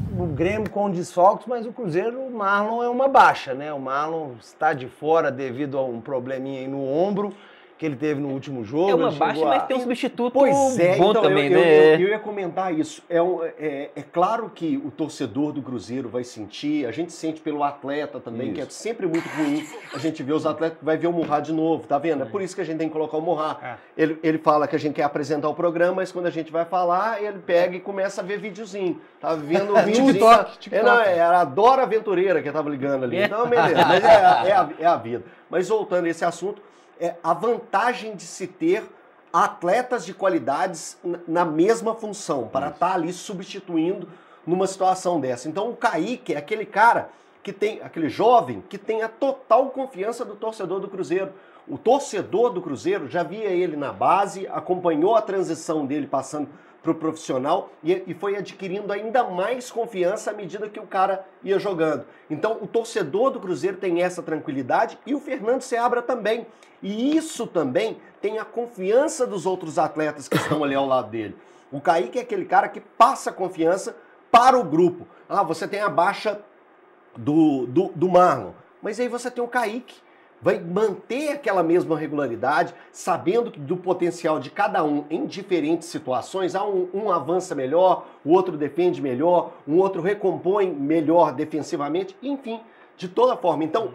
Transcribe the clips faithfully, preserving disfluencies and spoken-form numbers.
o Grêmio com desfalques, mas o Cruzeiro, o Marlon é uma baixa, né? O Marlon está de fora devido a um probleminha aí no ombro que ele teve no último jogo. É uma baixa, a... mas tem um substituto pois é, bom então, também, eu, né? Eu, eu, eu ia comentar isso. É, um, é, é claro que o torcedor do Cruzeiro vai sentir, a gente sente pelo atleta também, isso. que é sempre muito ruim. A gente vê os atletas, vai ver o Murrá de novo, tá vendo? É por isso que a gente tem que colocar o Murrá. É. Ele, ele fala que a gente quer apresentar o programa, mas quando a gente vai falar, ele pega e começa a ver videozinho. Tá vendo o videozinho. TikTok, TikTok. É, não, era a Dora Aventureira que tava ligando ali. Então, beleza, mas é, é, a, é a vida. Mas voltando a esse assunto, é a vantagem de se ter atletas de qualidades na mesma função, para estar ali substituindo numa situação dessa. Então o Kaique é aquele cara que tem, aquele jovem que tem a total confiança do torcedor do Cruzeiro. O torcedor do Cruzeiro já via ele na base, acompanhou a transição dele passando para o profissional e, e foi adquirindo ainda mais confiança à medida que o cara ia jogando. Então o torcedor do Cruzeiro tem essa tranquilidade e o Fernando Seabra também. E isso também tem a confiança dos outros atletas que estão ali ao lado dele. O Kaique é aquele cara que passa confiança para o grupo. Ah, você tem a baixa do, do, do Marlon, mas aí você tem o Kaique. Vai manter aquela mesma regularidade, sabendo do potencial de cada um em diferentes situações. Ah, um, um avança melhor, o outro defende melhor, um outro recompõe melhor defensivamente, enfim, de toda forma. Então,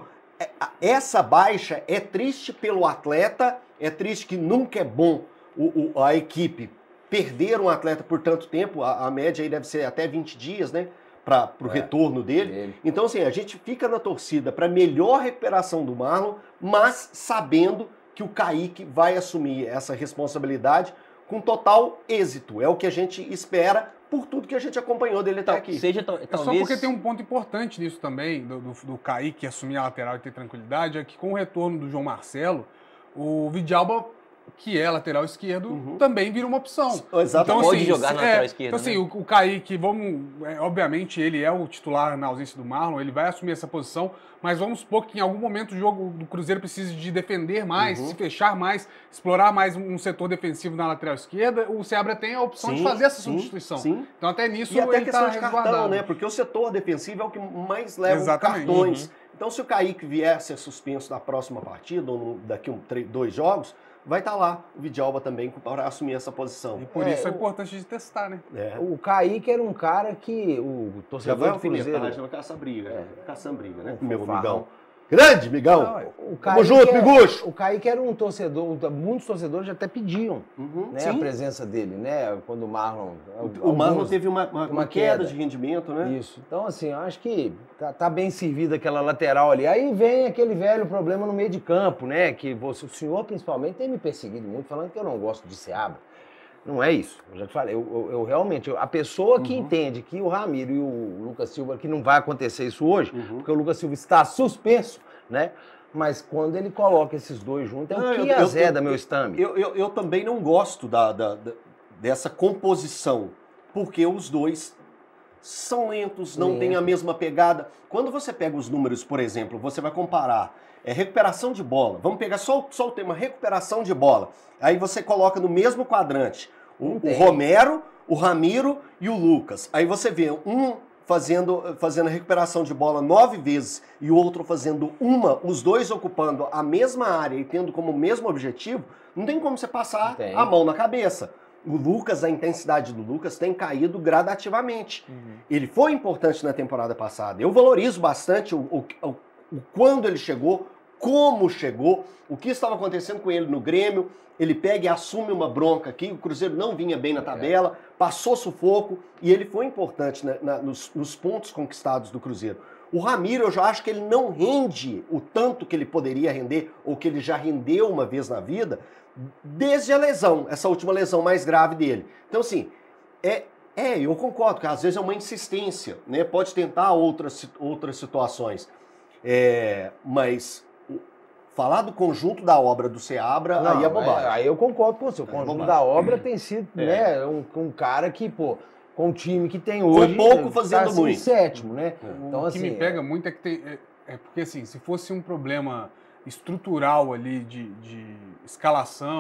essa baixa é triste pelo atleta, é triste que nunca é bom o, o, a equipe perder um atleta por tanto tempo, a, a média aí deve ser até vinte dias, né? Para o é, retorno dele. dele. Então, assim, a gente fica na torcida para melhor recuperação do Marlon, mas sabendo que o Kaique vai assumir essa responsabilidade com total êxito. É o que a gente espera por tudo que a gente acompanhou dele até aqui. Seja, talvez... É só porque tem um ponto importante nisso também, do, do, do Kaique assumir a lateral e ter tranquilidade, é que com o retorno do João Marcelo, o Vidalba, que é lateral esquerdo, uhum. também vira uma opção. Exatamente. Então, assim, pode jogar na é, lateral esquerda. Então, assim, né? o, o Kaique, vamos, é, obviamente, ele é o titular na ausência do Marlon, ele vai assumir essa posição, mas vamos supor que em algum momento o jogo do Cruzeiro precise de defender mais, uhum. se fechar mais, explorar mais um setor defensivo na lateral esquerda, o Seabra tem a opção sim, de fazer essa substituição. Sim, sim. Então, até nisso, e até ele questão tá de cartão, né? Porque o setor defensivo é o que mais leva Exatamente. cartões. Uhum. Então, se o Kaique vier a ser suspenso na próxima partida, ou no, daqui a um, três, dois jogos, vai estar lá o Vidalba também para assumir essa posição. E por é, isso é o, importante de testar, né? É. O Kaique era um cara que o torcedor do Cruzeiro... Já vai caça-briga, é. caça-briga, né? Um meu farrão. Amigão. Grande, migão! Não, o Tamo junto, era, Miguxo! O Kaique era um torcedor, muitos torcedores até pediam uhum, né, a presença dele, né? Quando o Marlon... O, alguns, o Marlon teve uma, uma, uma queda. queda de rendimento, né? Isso. Então, assim, eu acho que tá, tá bem servida aquela lateral ali. Aí vem aquele velho problema no meio de campo, né? Que você, o senhor, principalmente, tem me perseguido muito, falando que eu não gosto de Seabra. Não é isso. Eu já te falei. Eu, eu, eu realmente, eu, a pessoa que uhum. entende que o Ramiro e o Lucas Silva, que não vai acontecer isso hoje, uhum. porque o Lucas Silva está suspenso, né? Mas quando ele coloca esses dois juntos, é não, o que azeda meu estame. Eu, eu, eu também não gosto da, da, da, dessa composição, porque os dois são lentos, não Lento. têm a mesma pegada. Quando você pega os números, por exemplo, você vai comparar é, recuperação de bola. Vamos pegar só, só o tema recuperação de bola. Aí você coloca no mesmo quadrante o, o Romero, o Ramiro e o Lucas. Aí você vê um... Fazendo, fazendo a recuperação de bola nove vezes e o outro fazendo uma, os dois ocupando a mesma área e tendo como mesmo objetivo, não tem como você passar a mão na cabeça. O Lucas, a intensidade do Lucas tem caído gradativamente. Uhum. Ele foi importante na temporada passada. Eu valorizo bastante o, o, o, o quando ele chegou, como chegou, o que estava acontecendo com ele no Grêmio. Ele pega e assume uma bronca aqui, o Cruzeiro não vinha bem na tabela, passou sufoco e ele foi importante na, na, nos, nos pontos conquistados do Cruzeiro. O Ramiro, eu já acho que ele não rende o tanto que ele poderia render ou que ele já rendeu uma vez na vida, desde a lesão, essa última lesão mais grave dele. Então, assim, é, é eu concordo que às vezes é uma insistência, né? Pode tentar outras, outras situações, é, mas... Falar do conjunto da obra do Seabra, não, aí é bobagem. É, aí eu concordo com você. O é conjunto bobagem. da obra tem sido é. né, um, um cara que, pô, com o time que tem hoje... Foi pouco fazendo tá, assim, muito. sétimo, né? É. Então, o assim, que me pega muito é que tem... É, é porque, assim, se fosse um problema estrutural ali de, de escalação,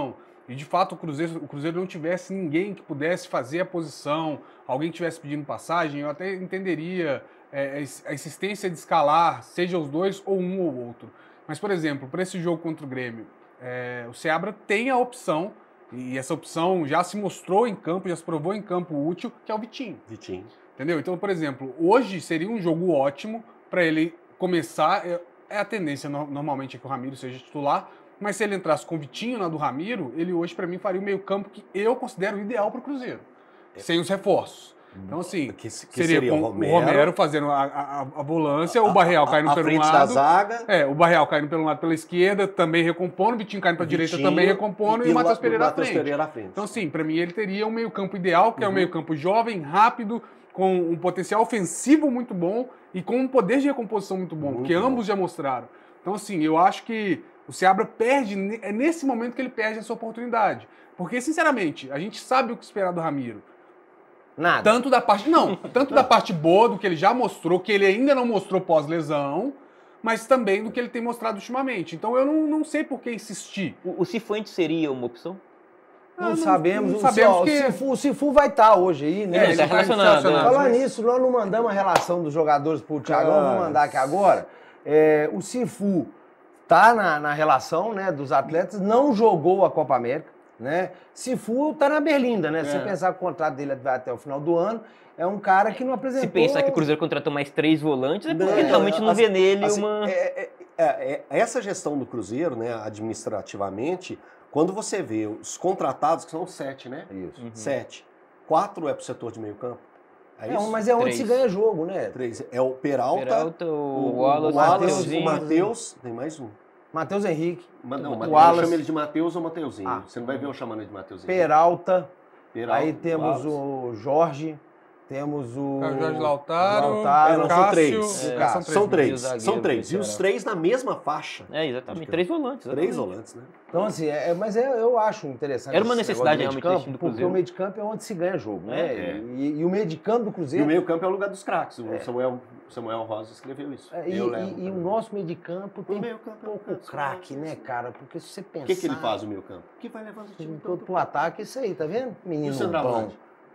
e de fato o Cruzeiro, o Cruzeiro não tivesse ninguém que pudesse fazer a posição, alguém que estivesse pedindo passagem, eu até entenderia é, a insistência de escalar, seja os dois ou um ou outro. Mas, por exemplo, para esse jogo contra o Grêmio, é, o Seabra tem a opção, e essa opção já se mostrou em campo, já se provou em campo útil, que é o Vitinho. Vitinho. Entendeu? Então, por exemplo, hoje seria um jogo ótimo para ele começar. É, é a tendência no, normalmente é que o Ramiro seja titular, mas se ele entrasse com o Vitinho na do Ramiro, ele hoje, para mim, faria o meio-campo que eu considero ideal para o Cruzeiro, é. sem os reforços. Então, assim, que, que seria, seria com o Romero, o Romero fazendo a, a, a volância, a, o Barreal caindo a, a pelo lado. Da zaga. É, o Barreal caindo pelo lado pela esquerda, também recompondo, o Vitinho caindo para a direita, também recompondo, e, e o Matheus Pereira, Pereira à frente. Então, assim, para mim, ele teria um meio-campo ideal, que uhum. é um meio-campo jovem, rápido, com um potencial ofensivo muito bom e com um poder de recomposição muito bom, muito que bom. Ambos já mostraram. Então, assim, eu acho que o Seabra perde, é nesse momento que ele perde essa oportunidade. Porque, sinceramente, a gente sabe o que esperar do Ramiro. Nada. Tanto da parte, não, tanto da parte boa, do que ele já mostrou, que ele ainda não mostrou pós-lesão, mas também do que ele tem mostrado ultimamente. Então, eu não, não sei por que insistir. O, o Cifuentes seria uma opção? Não, não sabemos. Não sabemos o, que... o, Cifu, o Cifu vai estar hoje aí, né? É, ele tá relacionado. Né? Falar nisso, nós não mandamos a relação dos jogadores pro Thiagão, vou mandar aqui agora. É, o Cifu tá na, na relação, né, dos atletas, não jogou a Copa América, né? Cifu tá na Berlinda, né? É. Se você pensar que o contrato dele vai até o final do ano, é um cara que não apresentou... Se pensar que o Cruzeiro contratou mais três volantes, é porque não, realmente não assim, vê nele assim, uma... É, é, é, essa gestão do Cruzeiro, né, administrativamente... Quando você vê os contratados, que são sete, né? Isso. Uhum. Sete. Quatro é pro setor de meio campo. É não, isso? mas é onde Três. se ganha jogo, né? Três. É o Peralta, Peralta o, o Wallace, Wallace o Matheus. Tem mais um. Matheus Henrique. Mas não, o Wallace. chama ele de Matheus ou Mateuzinho. Ah. Você não vai ver eu chamando ele de Mateuzinho. Peralta. Peralta. Aí temos Wallace. O Jorge. Temos o... Jorge Lautaro, Lautaro é, não, Cássio, são três. É, são três. São três. Zagueiro, são três. E os três na mesma faixa. É, exatamente. Três volantes. Exatamente. Três volantes, né? Então, assim, é, mas é, eu acho interessante. Era uma necessidade realmente do campo, do porque o meio de campo é onde se ganha jogo, né? É. E, e o meio de campo do Cruzeiro... E o meio campo é o lugar dos craques. O é. Samuel, Samuel Rosa escreveu isso. É, e, eu e, e o nosso meio de campo tem meio campo pouco é craque, né, cara? Porque se você pensar... O que, que ele faz o meio campo? Que vai levando o time todo pro ataque, isso aí, tá vendo? Menino bom.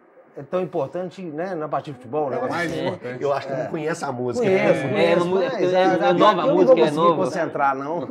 É tão importante, né, na partida de futebol, né? É mais importante. Eu acho que é. não conhece a música. Conheço, né? conheço, é, mas, é, é, é nova, a música é nova. Eu não vou concentrar, não.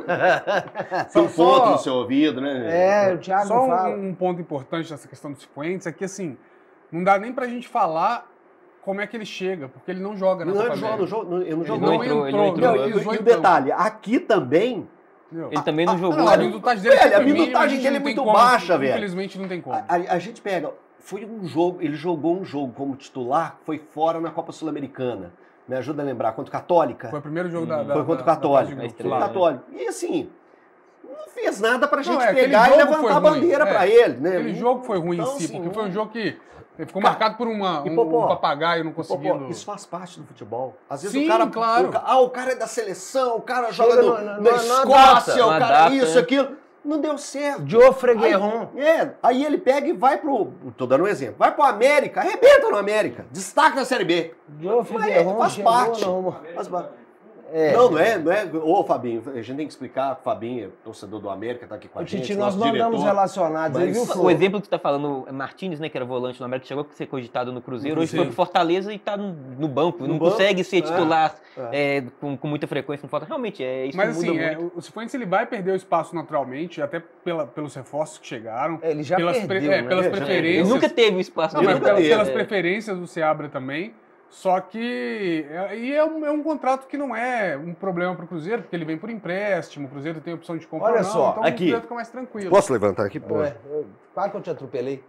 São pontos no seu ouvido, né? É, o Thiago Só fala. um, um ponto importante nessa questão do Cifuentes é que, assim, não dá nem pra gente falar como é que ele chega, porque ele não joga na não, Copa ele América. joga, não, ele não Ele jogou. não entrou, ele não entrou. Não, e, e o detalhe, aqui também... Ele também não jogou. Não, a minutagem dele velho, é a minutagem dele é muito baixa, velho. Infelizmente não tem como. A, a, a gente pega... Foi um jogo, ele jogou um jogo como titular, foi fora na Copa Sul-Americana. Me ajuda a lembrar, contra o Católica? Foi o primeiro jogo hum. da, da Foi contra o da, Católica. Da Foi o Católica. E assim, não fez nada pra gente não, é, pegar e levantar a bandeira é, pra ele, né? Aquele jogo foi ruim então, em si, assim, porque foi um jogo que ficou cara, marcado por uma, um, Popó, um papagaio não conseguindo... Popó, isso faz parte do futebol. Às vezes Sim, o cara... claro. O, ah, o cara é da seleção, o cara joga no, no, na no, Escócia, no o cara data, isso, é. aquilo... Não deu certo. Geoffrey Guerron. É, aí ele pega e vai pro... Tô dando um exemplo. Vai pro América, arrebenta no América. Destaca na Série B. Geoffrey Guerron faz chegou, parte. Não, Faz parte. É. Não, não é, não é. Ô, Fabinho, a gente tem que explicar. O Fabinho é torcedor do América, tá aqui com a o gente. Titi, nós nosso mandamos diretor, relacionados aí, viu, Flor? O exemplo que você tá falando, é Martins, né, que era volante no América, chegou a ser cogitado no Cruzeiro, no hoje foi pro Fortaleza e tá no, no banco, no não banco? consegue ser titular é. É, com, com muita frequência no Fortaleza. Realmente, é, isso Mas muda assim, muito. é, o Cifuentes ele vai perder o espaço naturalmente, até pela, pelos reforços que chegaram. É, ele já pelas perdeu, pre, é, né? pelas Já preferências. Ele nunca teve o espaço. Não, dele. mas pelas, teve, pelas é. preferências do Seabra também. Só que é, e é, um, é um contrato que não é um problema para o Cruzeiro, porque ele vem por empréstimo, o Cruzeiro tem a opção de comprar. Olha não, só, então aqui. o Cruzeiro fica mais tranquilo. Posso levantar aqui, pô? É, eu, quase que eu te atropelei.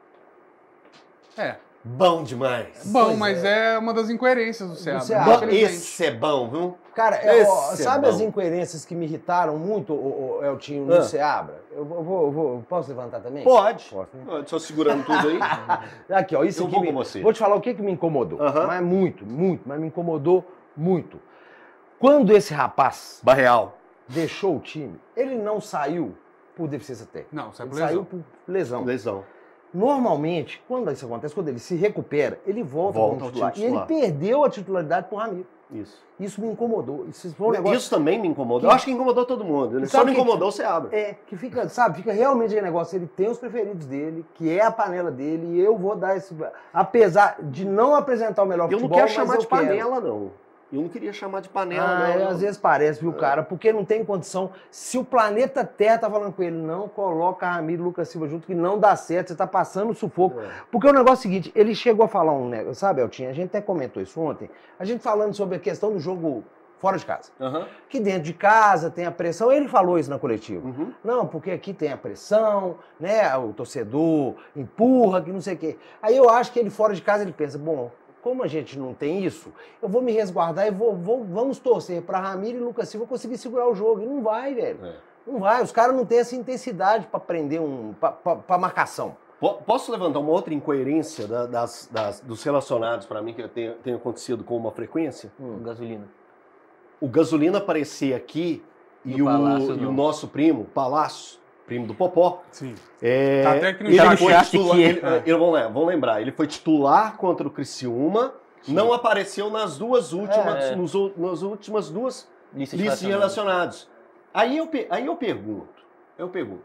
É. Bom demais. Bom, Pois mas é. é uma das incoerências do Seabra. Seabra. Bom, esse é bom, viu? Cara, é, ó, Esse é sabe bom. as incoerências que me irritaram muito, o, o Eltinho, no Ah. Seabra? Eu vou, eu vou, eu posso levantar também? Pode. Posso, né? Pode, só segurando tudo aí. Aqui, ó, isso Eu aqui vou me... com você. Vou te falar o que, que me incomodou. Aham. Mas muito, muito, mas me incomodou muito. Quando esse rapaz Barreal. deixou o time, ele não saiu por deficiência técnica. Não, saiu Ele por lesão. saiu por lesão. Lesão. Normalmente, quando isso acontece, quando ele se recupera, ele volta, Volta como ao titular. time E ele titular. perdeu a titularidade pro Ramiro. Isso. Isso me incomodou. Isso foi um negócio... Isso também me incomodou. Que- Eu acho que incomodou todo mundo. Ele E só sabe não que- incomodou, você abre. É, que fica, sabe, fica realmente aquele negócio, ele tem os preferidos dele, que é a panela dele, e eu vou dar esse... Apesar de não apresentar o melhor Eu não futebol, quero mas chamar eu de quero. panela, não. Eu não queria chamar de panela, Ah, não. é, não. às vezes parece, viu, cara? Porque não tem condição. Se o planeta Terra tá falando com ele, não coloca Ramiro e Lucas Silva junto, que não dá certo, você tá passando sufoco. É. Porque o negócio é o seguinte, ele chegou a falar um negócio, sabe, Eltinho? A gente até comentou isso ontem, a gente falando sobre a questão do jogo fora de casa. Aham. Que dentro de casa tem a pressão, ele falou isso na coletiva. Uhum. Não, porque aqui tem a pressão, né? O torcedor empurra, que não sei o quê. Aí eu acho que ele fora de casa, ele pensa, bom, como a gente não tem isso, eu vou me resguardar e vou, vou- vamos torcer para Ramiro e Lucas Silva conseguir segurar o jogo. E não vai, velho. É. Não vai. Os caras não têm essa intensidade para prender um. para marcação. Po- Posso levantar uma outra incoerência da- das, das- dos relacionados para mim que tem, tem acontecido com uma frequência? Gasolina. O Gasolina aparecer aqui E e, o o, Palácio e não. o nosso primo, Palácio, primo do Popó, Sim. é, Tá até aqui no ele chat. foi chat titular, aqui. ele, ele- vamos, lá, vamos lembrar, ele foi titular contra o Criciúma, não apareceu nas duas últimas, É. nos u- nas últimas duas Lista listas de relacionados. relacionados. Aí eu, pe- aí eu pergunto, eu pergunto,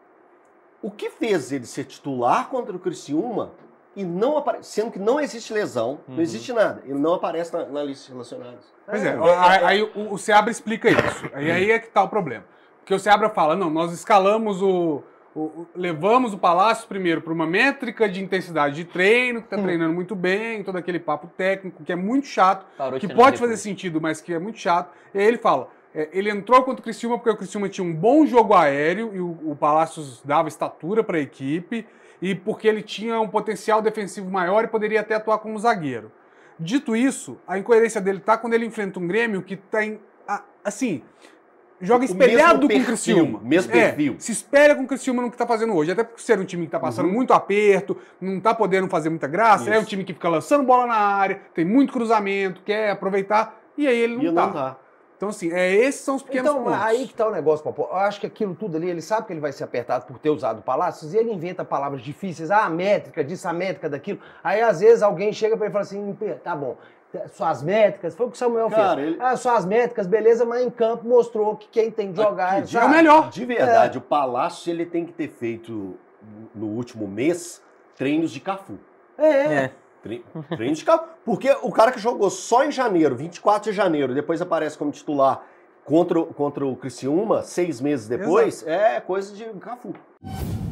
o que fez ele ser titular contra o Criciúma e não apare... sendo que não existe lesão, Uhum. não existe nada, ele não aparece na, na lista de relacionados. Pois é, aí, aí o, o Seabra explica isso. Aí, aí é que tá o problema. Porque o Seabra fala, não, nós escalamos o... o- o- levamos o Palácio primeiro para uma métrica de intensidade de treino, que tá treinando muito bem, todo aquele papo técnico, que é muito chato, Parou de que treinar pode depois. fazer sentido, mas que é muito chato. E aí ele fala, é, ele entrou contra o Criciúma porque o Criciúma tinha um bom jogo aéreo e o, o Palácios dava estatura para a equipe e porque ele tinha um potencial defensivo maior e poderia até atuar como zagueiro. Dito isso, a incoerência dele tá quando ele enfrenta um Grêmio que tem, a- assim, joga O espelhado mesmo com o perfil, Criciúma. mesmo É, perfil. se espelha com o Criciúma no que tá fazendo hoje. Até por ser um time que tá passando Uhum. muito aperto, não tá podendo fazer muita graça, é Isso. um time que fica lançando bola na área, tem muito cruzamento, quer aproveitar, e aí ele não, E tá. não tá. Então, assim, é, esses são os pequenos Então, pontos. aí que tá o negócio, Popó. Eu acho que aquilo tudo ali, ele sabe que ele vai ser apertado por ter usado Palácios e ele inventa palavras difíceis. Ah, a métrica disso, a métrica daquilo. Aí, às vezes, alguém chega pra ele e fala assim, tá bom, suas métricas, foi o que o Samuel Cara, fez. ele- Ah, suas métricas, beleza, mas em campo mostrou que quem tem que jogar Aqui, sabe? é o melhor. De verdade, o Palácio ele tem que ter feito no último mês treinos de Cafu. É, é. É. Tre- Treinos de Cafu. Porque o cara que jogou só em janeiro, vinte e quatro de janeiro, depois aparece como titular contra, o- contra o Criciúma, seis meses depois, é coisa de Cafu.